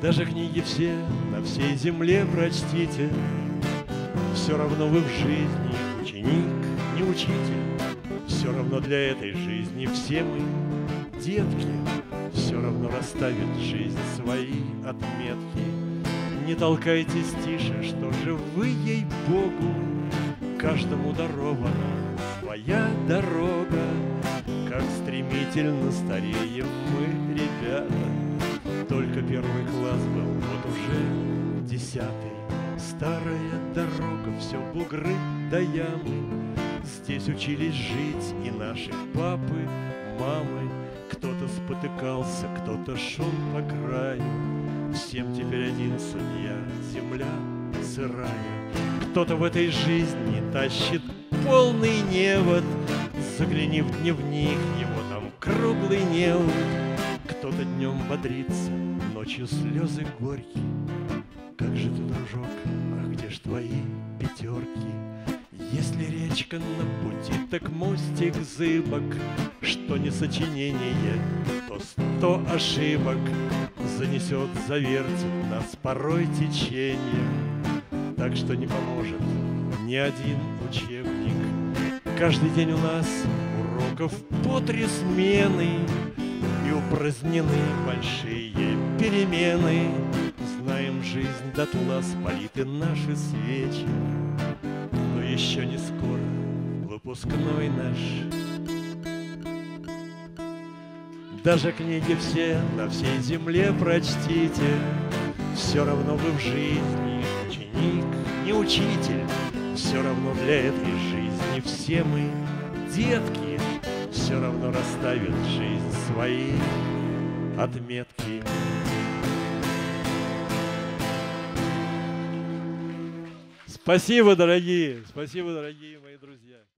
Даже книги все на всей земле прочтите, все равно вы в жизни ученик, не учитель. Все равно для этой жизни все мы детки, все равно расставит жизнь свои отметки. Не толкайтесь тише, что же вы, ей-богу, каждому дарована своя дорога. Как стремительно стареем мы, ребята. Только первый класс был, вот уже 10-й. Старая дорога, все бугры да ямы. Здесь учились жить и наши папы, мамы. Кто-то спотыкался, кто-то шел по краю. Всем теперь один судья, земля сырая. Кто-то в этой жизни тащит полный невод. Загляни в дневник, его там круглый неуд. Кто-то днем бодрится, ночью слезы горькие. Как же ты, дружок, а где ж твои пятерки? Если речка на пути, так мостик зыбок. Что не сочинение, то 100 ошибок. Занесет, завертит нас порой течением. Так что не поможет ни один учебник. Каждый день у нас уроков по 3 смены. И упразднены большие перемены. Знаем, жизнь дотла спалит наши свечи. Но еще не скоро выпускной наш. Даже книги все на всей земле прочтите, все равно вы в жизни ученик, не учитель. Все равно для этой жизни все мы детки, все равно расставит жизнь свои отметки. Спасибо, дорогие мои друзья.